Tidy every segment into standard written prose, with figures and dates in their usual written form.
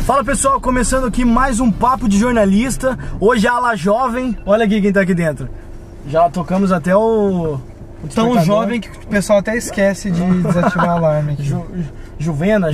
Fala pessoal, começando aqui mais um papo de jornalista. Hoje a ala jovem, olha aqui quem tá aqui dentro. Já tocamos até o tão jovem que o pessoal até esquece de desativar o alarme aqui. Juvenil.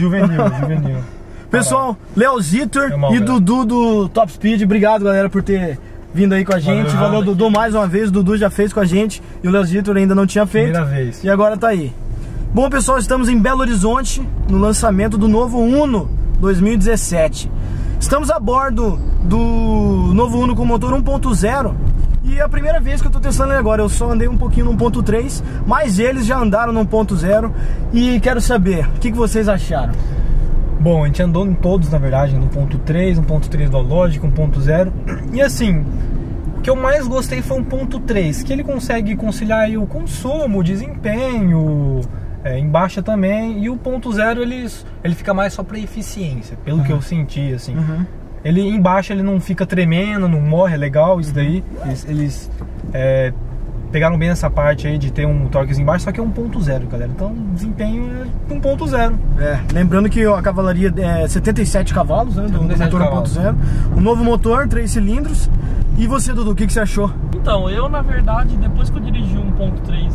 Pessoal, Leozitor e Dudu do Top Speed, obrigado galera por ter vindo aí com a gente. Valeu Dudu mais uma vez, o Dudu já fez com a gente e o Leozitor ainda não tinha feito. Primeira vez. E agora tá aí. Bom pessoal, estamos em Belo Horizonte no lançamento do novo Uno 2017. Estamos a bordo do novo Uno com motor 1.0 e é a primeira vez que eu tô testando ele agora. Eu só andei um pouquinho no 1.3, mas eles já andaram no 1.0 e quero saber, o que vocês acharam? Bom, a gente andou em todos, na verdade, no 1.3 do Logic, 1.0. E assim, o que eu mais gostei foi o 1.3, que ele consegue conciliar aí o consumo, o desempenho, em baixa também. E o 1.0 ele fica mais só para eficiência, pelo que eu senti, assim. Ele em baixa ele não fica tremendo, não morre, é legal isso daí. Eles pegaram bem essa parte aí de ter um torquezinho embaixo, só que é 1.0, galera. Então o desempenho é 1.0. Lembrando que a cavalaria é 77 cavalos, né? Do motor 1.0. Um novo motor, 3 cilindros. E você, Dudu, o que você achou? Então, eu na verdade, depois que eu dirigi 1.3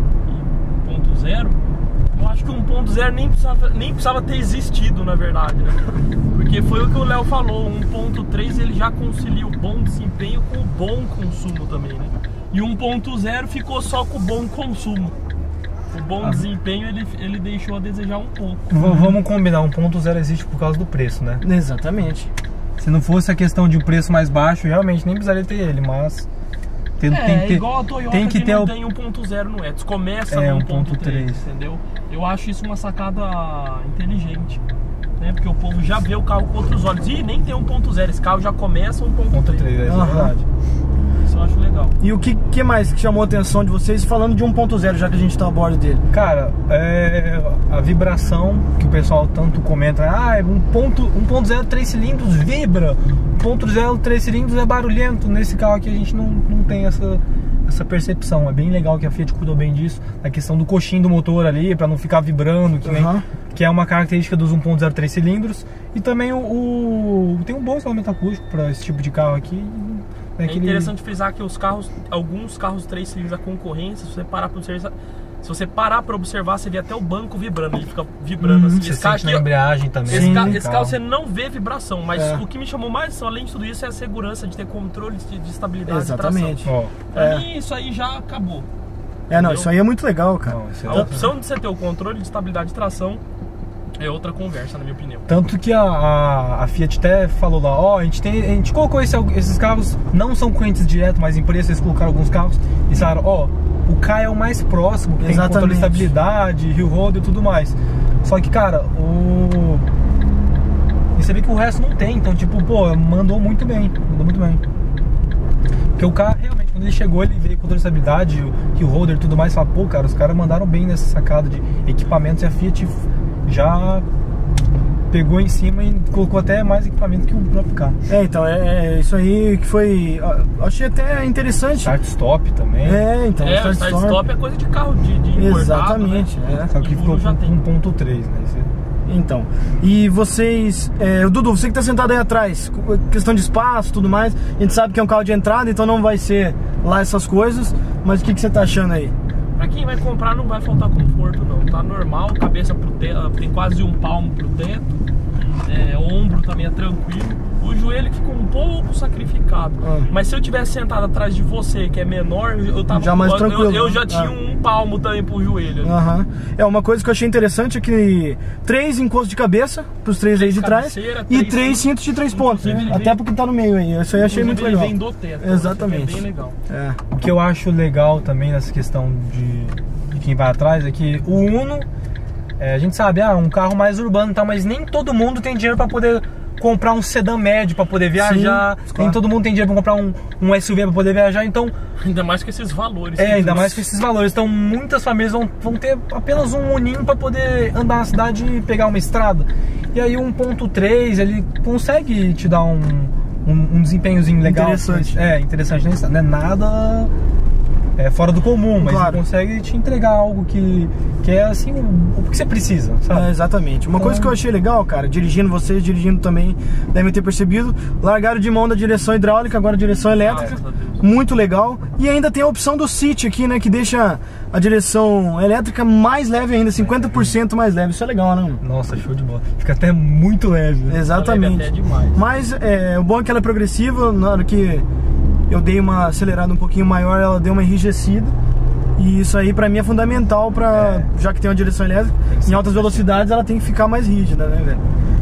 e 1.0, eu acho que o 1.0 nem precisava ter existido, na verdade, né? Porque foi o que o Léo falou, o 1.3 ele já concilia o bom desempenho com o bom consumo também, né? E o 1.0 ficou só com o bom consumo. O bom desempenho ele deixou a desejar um pouco. Vamos combinar, 1.0 existe por causa do preço, né? Exatamente. Se não fosse a questão de um preço mais baixo, realmente nem precisaria ter ele, mas... tem igual a Toyota tem que não tem 1.0 no Etios, começa no 1.3, entendeu? Eu acho isso uma sacada inteligente, né? Porque o povo já vê o carro com outros olhos. E nem tem 1.0, esse carro já começa 1.3. É verdade. Isso eu acho legal. E o que mais que chamou a atenção de vocês falando de 1.0, já que a gente tá a bordo dele? Cara, a vibração que o pessoal tanto comenta, 1.0 3 cilindros vibra, 1.0 3 cilindros é barulhento. Nesse carro aqui a gente não tem essa percepção. É bem legal que a Fiat cuidou bem disso, a questão do coxinho do motor ali, para não ficar vibrando, que é uma característica dos 1.0 3 cilindros. E também tem um bom isolamento acústico para esse tipo de carro aqui. É interessante frisar que alguns carros 3 cilindros da concorrência, se você parar para observar, você vê até o banco vibrando, ele fica vibrando assim. Você sente na embreagem também. Esse carro você não vê vibração, mas o que me chamou mais atenção, além de tudo isso, é a segurança de ter controle de estabilidade. Exatamente. De tração. Pra mim, isso aí já acabou. Isso aí é muito legal, cara. A opção de você ter o controle de estabilidade de tração é outra conversa, na minha opinião. Tanto que a Fiat até falou lá, a gente colocou esses carros, não são correntes direto, mas em preço eles colocaram alguns carros e falaram, o K é o mais próximo, que tem controle de estabilidade, hill hold e tudo mais. Só que, cara, e você vê que o resto não tem, então tipo, mandou muito bem. Porque o K realmente, quando ele chegou, ele veio com controle de estabilidade, o hill holder e tudo mais, fala, cara, os caras mandaram bem nessa sacada de equipamentos e a Fiat já pegou em cima e colocou até mais equipamento que o próprio carro. Então, isso aí que foi... Achei até interessante. Start-stop também. Start-stop é coisa de carro de importado. Exatamente. Né? Só que ficou com 1.3, né? Então, e vocês... Dudu, você que tá sentado aí atrás, questão de espaço e tudo mais, a gente sabe que é um carro de entrada, então não vai ser lá essas coisas, mas o que você tá achando aí? Pra quem vai comprar não vai faltar conforto não, tá normal, cabeça pro teto, tem quase um palmo pro teto, ombro também é tranquilo, o joelho fica um pouco sacrificado, mas se eu tivesse sentado atrás de você, que é menor, eu tava já mais tranquilo. Eu já tinha um palmo também pro joelho. Uma coisa que eu achei interessante é que 3 encostos de cabeça pros 3 aí de trás e 3 cintos de 3 pontos, até porque tá no meio aí, isso aí eu achei muito legal. Ele vem do teto, exatamente. É bem legal. O que eu acho legal também nessa questão de quem vai atrás é que o Uno, a gente sabe, um carro mais urbano e tal, mas nem todo mundo tem dinheiro para poder comprar um sedã médio para poder viajar. Sim, nem todo mundo tem dinheiro para comprar um SUV para poder viajar, então... Ainda mais com esses valores. Ainda mais com esses valores. Então muitas famílias vão ter apenas um uninho para poder andar na cidade e pegar uma estrada. E aí o 1.3, ele consegue te dar um desempenhozinho legal. Interessante. Interessante, não é nada fora do comum, mas Claro. ele consegue te entregar algo que é assim, o que você precisa, sabe? Exatamente. Uma coisa que eu achei legal, cara, dirigindo vocês, dirigindo também, devem ter percebido, largaram de mão da direção hidráulica, agora a direção elétrica. Graças a Deus. Muito legal. E ainda tem a opção do City aqui, né, que deixa a direção elétrica mais leve ainda, 50% mais leve. Isso é legal, né? Nossa, show de bola. Fica até muito leve. Né? Exatamente. Até demais. Mas o bom é que ela é progressiva. Na hora que eu dei uma acelerada um pouquinho maior, ela deu uma enrijecida. E isso aí pra mim é fundamental, já que tem uma direção elétrica, em altas velocidades ela tem que ficar mais rígida, né, velho?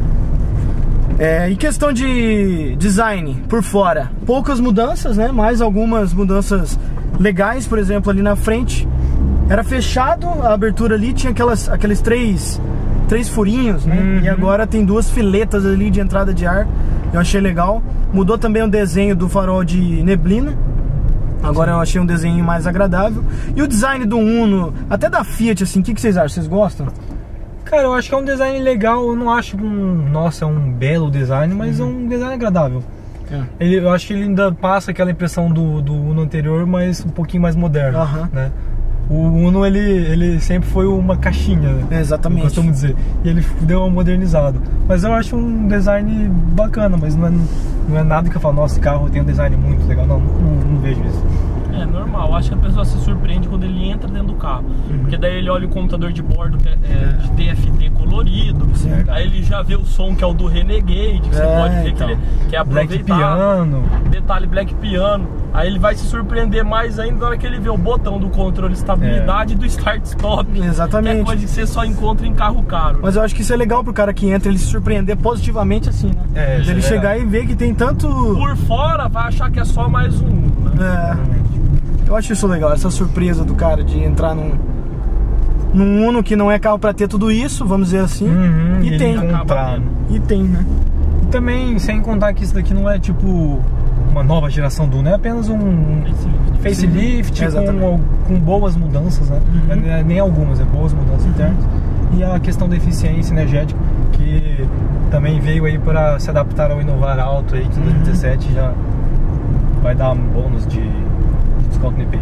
E questão de design por fora, poucas mudanças, né? Mais algumas mudanças legais, por exemplo, ali na frente era fechado, a abertura ali tinha aqueles três furinhos, né? Uhum. E agora tem 2 filetas ali de entrada de ar. Eu achei legal. Mudou também o desenho do farol de neblina. Agora eu achei um desenho mais agradável. E o design do Uno, até da Fiat, assim, o que vocês acham? Vocês gostam? Cara, eu acho que é um design legal. Eu não acho um belo design, mas é um design agradável. Eu acho que ele ainda passa aquela impressão do Uno anterior, mas um pouquinho mais moderno, né? O Uno, ele sempre foi uma caixinha, né? Exatamente. Eu costumo dizer. E ele deu uma modernizada. Mas eu acho um design bacana, mas não é nada que eu falo, nossa, esse carro tem um design muito legal. Não vejo isso. É normal, acho que a pessoa se surpreende quando ele entra dentro do carro. Porque daí ele olha o computador de bordo de TFT colorido, aí ele já vê o som que é o do Renegade, que você pode ver então. que é Black aproveitado. Piano. Detalhe Black Piano. Aí ele vai se surpreender mais ainda na hora que ele vê o botão do controle de estabilidade e do start-stop. Exatamente. Que é coisa que você só encontra em carro caro. Mas eu acho que isso é legal pro cara que entra, ele se surpreender positivamente assim, né? Isso ele é chegar e ver que tem tanto... Por fora vai achar que é só mais um, né? Eu acho isso legal, essa surpresa do cara de entrar num Uno que não é carro pra ter tudo isso, vamos dizer assim. E tem. E tem, né? E também, sem contar que isso daqui não é tipo uma nova geração do Uno, é apenas um facelift com boas mudanças, né? Nem algumas, boas mudanças internas. E a questão da eficiência energética, que também veio aí para se adaptar ao Inovar Alto aí, que em 2017 já vai dar um bônus de desconto no IPI.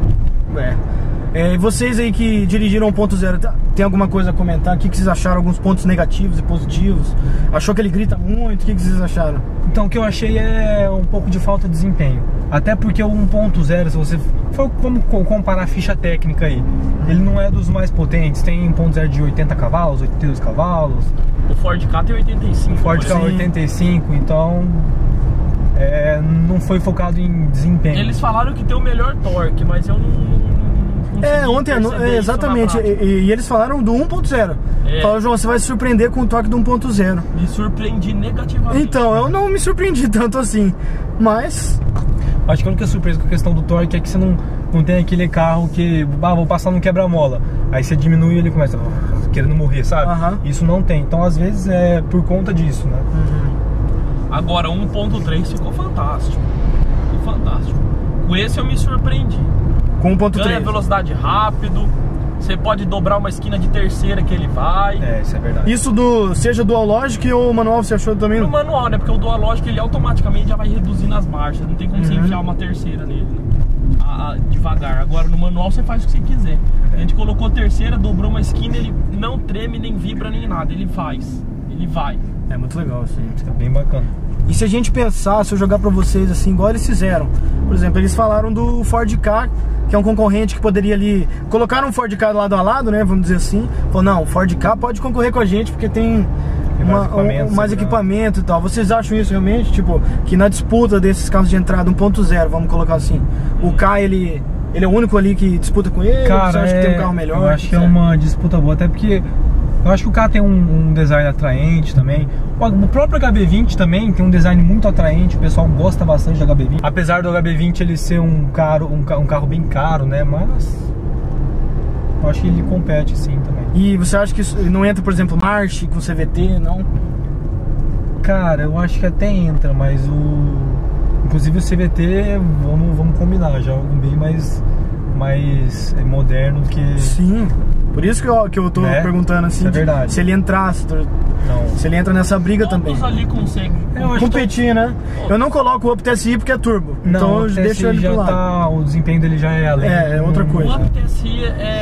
E vocês aí que dirigiram 1.0, tem alguma coisa a comentar? O que vocês acharam? Alguns pontos negativos e positivos? Achou que ele grita muito? O que vocês acharam? Então, o que eu achei é um pouco de falta de desempenho. Até porque o 1.0, se você for comparar a ficha técnica aí, ele não é dos mais potentes. Tem 1.0 de 80 cavalos, 82 cavalos. O Ford Ka tem 85. O Ford Ka 85, então... não foi focado em desempenho. Eles falaram que tem o melhor torque, mas eu não ontem exatamente. E eles falaram do 1.0. Falaram, João, você vai se surpreender com o torque do 1.0. Me surpreendi negativamente. Então, eu não me surpreendi tanto assim. Mas... acho que a única surpresa com a questão do torque é que você não tem aquele carro que... vou passar no quebra-mola. Aí você diminui e ele começa querendo morrer, sabe? Isso não tem. Então, às vezes, é por conta disso, né? Agora, 1.3 ficou fantástico. Ficou fantástico. Com esse eu me surpreendi. Com 1.3. Ganha velocidade rápido. Você pode dobrar uma esquina de terceira que ele vai. Isso é verdade. Isso seja Dual Logic ou manual, você achou também? No manual, né? Porque o Dual Logic ele automaticamente já vai reduzindo as marchas. Não tem como você enfiar uma terceira nele, né? Devagar. Agora no manual você faz o que você quiser. A gente colocou terceira, dobrou uma esquina, ele não treme, nem vibra, nem nada. Ele faz. Ele vai. É muito legal, assim. É bem bacana. E se a gente pensar, se eu jogar pra vocês assim, igual eles fizeram, por exemplo, eles falaram do Ford Ka, que é um concorrente que poderia ali, colocaram um Ford Ka lado a lado, né, vamos dizer assim, falou, não, o Ford Ka pode concorrer com a gente porque tem mais equipamento e tal. Vocês acham isso realmente? Tipo, que na disputa desses carros de entrada 1.0, vamos colocar assim, o Ka, ele é o único ali que disputa com ele? Cara, você acha que tem um carro melhor? Eu acho que é uma disputa boa, até porque eu acho que o carro tem um design atraente também. O próprio HB20 também tem um design muito atraente, o pessoal gosta bastante do HB20. Apesar do HB20 ele ser um carro bem caro, né? Mas eu acho que ele compete sim também. E você acha que isso não entra, por exemplo, March com CVT, não? Cara, eu acho que até entra, mas inclusive o CVT, vamos combinar, já é algo bem mais moderno que... Sim, por isso que eu tô perguntando assim, é verdade. se ele entrasse. Não. Se ele entra nessa briga Todos também. ali conseguem. Eu acho Competir, né? Eu não coloco o Up TSI porque é turbo. Não, então eu o deixo TSI ele já pro lado. tá, o desempenho dele já é além. É outra coisa. O Up TSI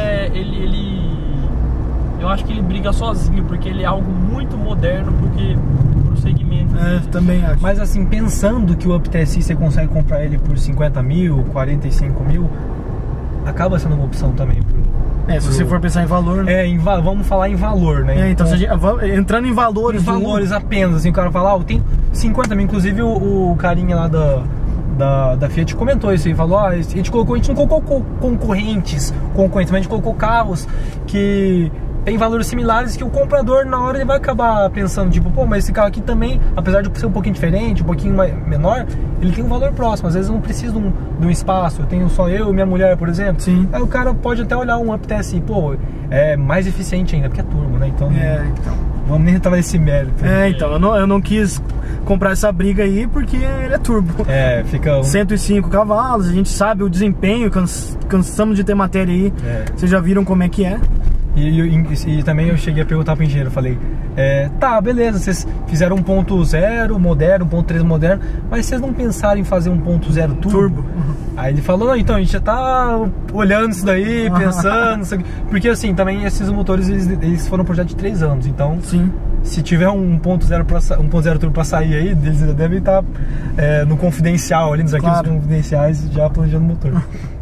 eu acho que ele briga sozinho, porque ele é algo muito moderno pro segmento. Também acho. Mas assim, pensando que o Up TSI você consegue comprar ele por 50 mil, 45 mil, acaba sendo uma opção também se você for pensar em valor, né? vamos falar em valor, né? Então, entrando em valores. Em valores apenas, assim, o cara fala, eu tenho 50 mil, inclusive o carinha lá da Fiat comentou isso aí, falou, a gente não colocou concorrentes, mas a gente colocou carros que tem valores similares que o comprador na hora ele vai acabar pensando, tipo, pô, mas esse carro aqui também, apesar de ser um pouquinho diferente, um pouquinho menor, ele tem um valor próximo, às vezes eu não preciso de um espaço, eu tenho só eu e minha mulher, por exemplo. Sim. Aí o cara pode até olhar um Up TSI, pô, é mais eficiente ainda, porque é turbo, né? Então, vamos nem entrar nesse mérito. Então, eu não quis comprar essa briga aí porque ele é turbo. Fica 105 cavalos, a gente sabe o desempenho, cansamos de ter matéria aí. Vocês já viram como é que é. E também eu cheguei a perguntar pro engenheiro, falei, tá, beleza, vocês fizeram 1.0 moderno, 1.3 moderno, mas vocês não pensaram em fazer 1.0 turbo? Aí ele falou, não, então a gente já tá olhando isso daí, pensando, isso aqui. Porque assim, também esses motores, eles foram um projeto de 3 anos, então sim, se tiver um 1.0 turbo pra sair aí, eles já devem estar no confidencial ali, nos arquivos confidenciais, já planejando o motor.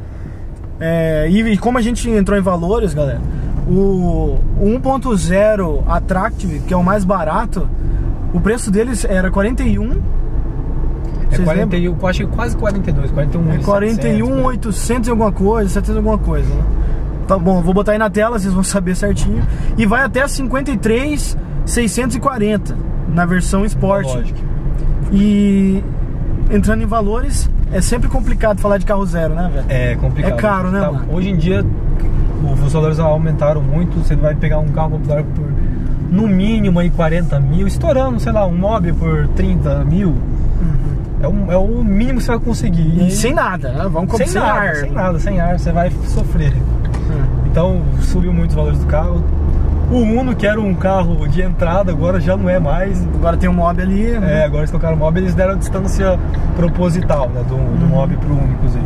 E como a gente entrou em valores, galera, o 1.0 Attractive, que é o mais barato, o preço deles era 41. 41, eu acho que quase 42, 41. 41.800 e alguma coisa, 700 alguma coisa, né? Tá bom, eu vou botar aí na tela, vocês vão saber certinho. E vai até 53.640 na versão Sport. Lógico. E entrando em valores, é sempre complicado falar de carro zero, né, velho? É complicado. É caro, né, mano? Hoje em dia, os valores aumentaram muito. Você vai pegar um carro popular por, no mínimo, aí 40 mil, estourando, sei lá, um Mobi por 30 mil. É o mínimo que você vai conseguir. E sem nada, né? Vamos sem ar. Sem ar, você vai sofrer. Então, subiu muito os valores do carro. O Uno, que era um carro de entrada, agora já não é mais. Agora tem um Mobi ali, né? Agora eles colocaram o Mobi, eles deram a distância proposital, né? Do Mobi pro Uno, inclusive.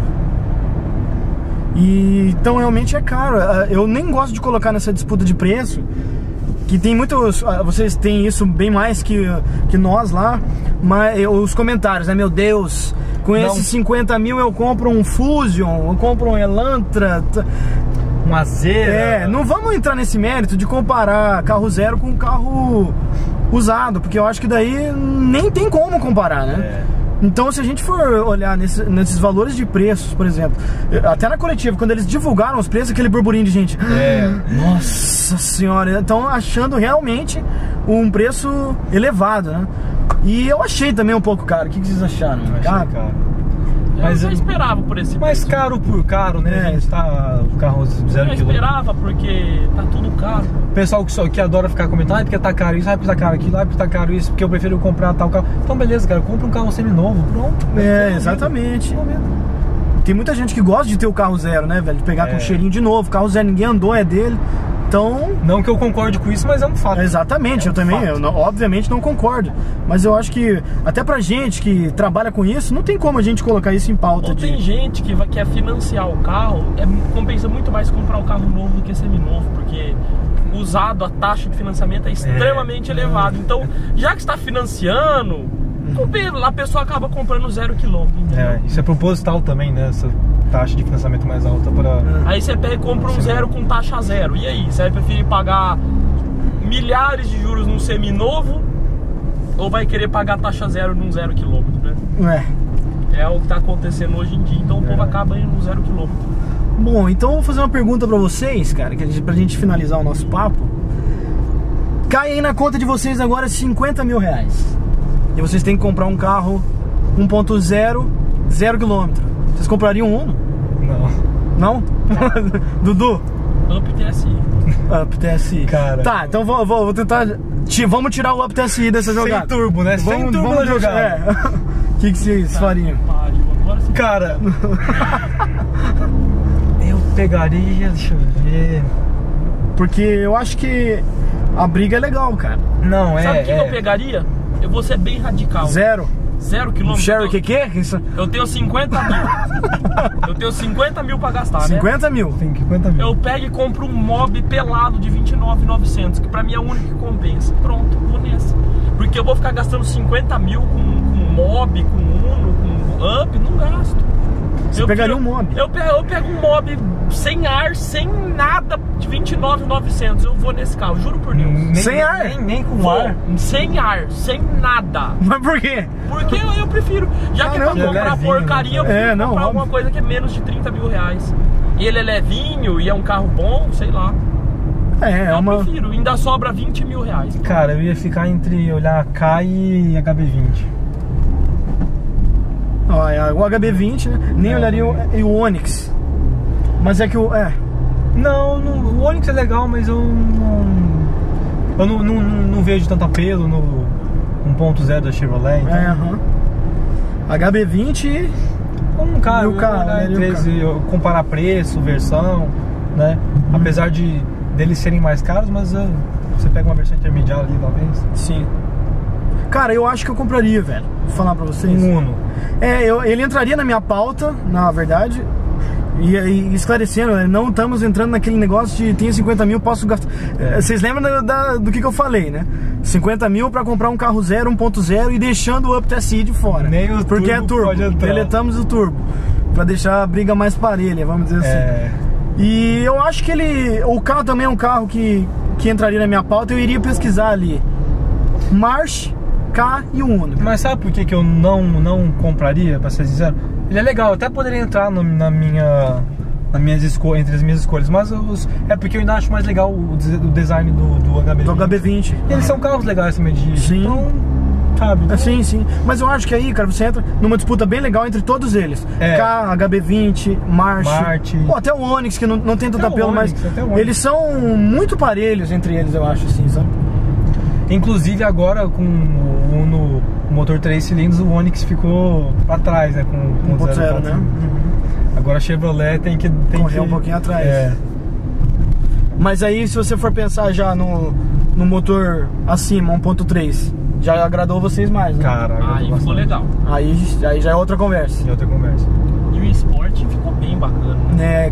E então realmente é caro. Eu nem gosto de colocar nessa disputa de preço, que tem muitos, vocês têm isso bem mais que nós lá, mas os comentários, né? Meu Deus, com esses 50 mil eu compro um Fusion, eu compro um Elantra, uma Azera. Não vamos entrar nesse mérito de comparar carro zero com carro usado, porque eu acho que daí nem tem como comparar, né? Então, se a gente for olhar nesses valores de preços, por exemplo, até na coletiva, quando eles divulgaram os preços, aquele burburinho de gente, nossa senhora, estão achando realmente um preço elevado, né? E eu achei também um pouco caro. O que vocês acharam? Caro. Mas eu esperava por esse mais preço. Caro por caro, né? A gente tá carro 0 km. Eu esperava porque tá tudo caro. O pessoal que adora ficar comentando, porque tá caro isso, porque tá caro aquilo, porque tá caro isso, porque eu prefiro comprar tal carro. Então beleza, cara, compra um carro seminovo, pronto. Exatamente. Tem muita gente que gosta de ter o carro zero, né, velho? De pegar com cheirinho de novo. Carro zero, ninguém andou, é dele. Então... Não que eu concorde com isso, mas é um fato. Exatamente, eu também, obviamente não concordo. Mas eu acho que, até pra gente que trabalha com isso, não tem como a gente colocar isso em pauta. Ou tem gente que quer financiar o carro, compensa muito mais comprar um carro novo do que seminovo, porque usado, a taxa de financiamento é extremamente elevada. Então, já que está financiando, a pessoa acaba comprando 0 km. Isso é proposital também, né? Essa taxa de financiamento mais alta para... Aí você pega e compra um zero com taxa zero. E aí? Você vai preferir pagar milhares de juros num seminovo ou vai querer pagar taxa zero num 0 km, né? É o que tá acontecendo hoje em dia. Então o povo acaba indo no 0 km. Bom, então eu vou fazer uma pergunta pra vocês, cara, pra gente finalizar o nosso papo. Cai aí na conta de vocês agora 50 mil reais. E vocês têm que comprar um carro 1.0, 0 km. Vocês comprariam um Uno? Não? Dudu? Up TSI. Up TSI. Cara. Tá, então vou tentar. Vamos tirar o Up TSI dessa jogada. Sem turbo, né? Sem turbo na jogada. O que vocês fariam? Cara, eu pegaria, deixa eu ver. Porque eu acho que A briga é legal, cara. Não, Sabe o que eu pegaria? Eu vou ser bem radical. 0 quilômetros. Cherokee que? Isso. Eu tenho 50 mil. Eu tenho 50 mil pra gastar, 50 mil. Tem 50 mil. Eu pego e compro um mob pelado de 29.900, que pra mim é o único que compensa. Pronto, vou nessa. Porque eu vou ficar gastando 50 mil com mob, com Uno, com Up, não gasto. Você pegaria um mob? Eu pego um mob sem ar, sem nada, de 29.900. Eu vou nesse carro, juro por Deus. Sem ar? Nem com Vou, ar. sem ar, sem nada. Mas por quê? Porque eu prefiro. Já que é pra comprar levinho, porcaria, eu prefiro não, comprar óbvio. alguma coisa que é menos de 30 mil reais. E ele é levinho e é um carro bom, sei lá. Eu prefiro, ainda sobra 20 mil reais. Cara, eu ia ficar entre olhar a K e HB20. Ó, o HB20, né? Nem olharia o Onix. Mas é que o... Não, o Onix é legal, mas eu não vejo tanto apelo no 1.0 da Chevrolet. Então... HB20 Um carro, eu comparar preço, versão, né? Apesar deles serem mais caros, mas você pega uma versão intermediária ali, talvez. Sim. Cara, eu acho que eu compraria, velho. Vou falar pra vocês. Um Uno. Ele entraria na minha pauta, na verdade. E esclarecendo, né? Não estamos entrando naquele negócio de tenho 50 mil, posso gastar. Vocês lembram do que eu falei, né? 50 mil pra comprar um carro 0, 1.0 e deixando o Up TSI de fora. Nem o porque turbo é turbo. pode entrar. Deletamos o turbo. Pra deixar a briga mais parelha, vamos dizer assim. E eu acho que o carro também é um carro que entraria na minha pauta. Eu iria pesquisar ali March, K e o Uno. Mas sabe por que eu não compraria, pra ser sincero? Ele é legal, eu até poderia entrar entre as minhas escolhas, mas é porque eu ainda acho mais legal o design do HB20. Do HB20. Eles são carros legais também de Sim. Então, sabe? Sim. Mas eu acho que aí, cara, você entra numa disputa bem legal entre todos eles. K, HB20, March. Pô, até o Onix, que não tem tanto apelo, mas eles são muito parelhos entre eles, eu acho, assim, sabe? Inclusive agora com o motor 3 cilindros, o Onix ficou pra trás, né? Com 1.0, né? Agora a Chevrolet tem que correr um pouquinho atrás. Mas aí, se você for pensar já no motor acima, 1.3, já agradou vocês mais, né? Cara, aí ficou legal. Aí já é outra conversa. E o Sport ficou bem bacana, né?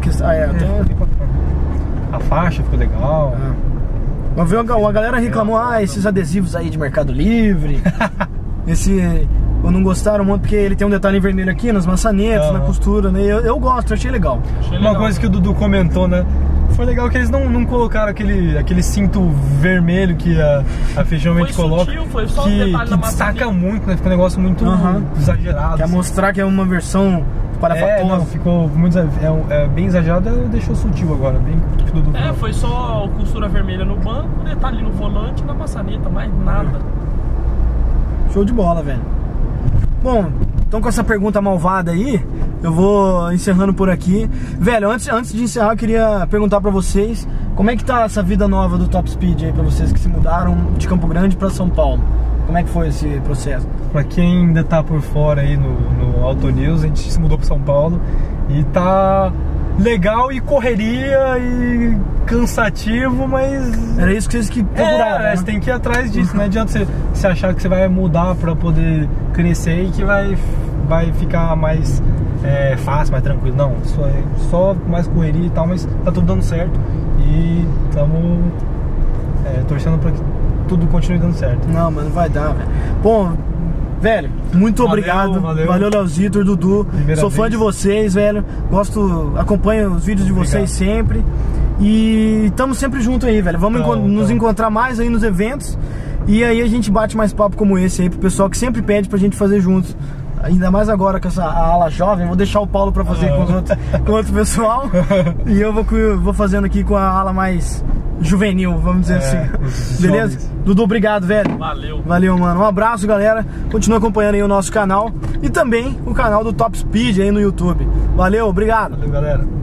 A faixa ficou legal. Mas a galera reclamou, esses adesivos aí de Mercado Livre. Não gostaram muito porque ele tem um detalhe vermelho aqui nas maçanetas, na costura, né? Eu gosto, achei legal. Uma coisa que o Dudu comentou, né? Foi legal que eles não colocaram aquele cinto vermelho que a Feijãomente coloca. Sutil, foi só que destaca muito, né? Fica um negócio muito exagerado. Quer mostrar que é uma versão parafatosa. Ficou muito bem exagerado, deixou sutil agora, bem que o Dudu falou. Foi só costura vermelha no banco, detalhe no volante e na maçaneta, mais nada. Show de bola, velho. Bom, então com essa pergunta malvada aí, eu vou encerrando por aqui. Velho, antes de encerrar, eu queria perguntar pra vocês como é que tá essa vida nova do Top Speed aí pra vocês que se mudaram de Campo Grande pra São Paulo. Como é que foi esse processo? Pra quem ainda tá por fora aí no Auto News, a gente se mudou pra São Paulo e tá legal e correria e cansativo, mas... Era isso que vocês procuraram, né? Você tem que ir atrás disso, não adianta você achar que você vai mudar pra poder crescer e que vai ficar mais fácil, mais tranquilo. Não, só mais correria e tal, mas tá tudo dando certo e estamos torcendo pra que tudo continue dando certo. Não, mas não vai dar, velho. Bom, velho, muito obrigado. Valeu, Leozito, Dudu. Sou fã de vocês, velho. Acompanho os vídeos de vocês sempre. E estamos sempre juntos aí, velho. Vamos nos encontrar mais aí nos eventos. E aí a gente bate mais papo como esse aí pro pessoal que sempre pede pra gente fazer juntos. Ainda mais agora com essa ala jovem. Vou deixar o Paulo pra fazer com outro pessoal. E eu vou fazendo aqui com a ala mais juvenil, vamos dizer assim. Beleza? Dudu, obrigado, velho. Valeu, mano. Um abraço, galera. Continua acompanhando aí o nosso canal e também o canal do Top Speed aí no YouTube. Valeu, obrigado. Valeu, galera.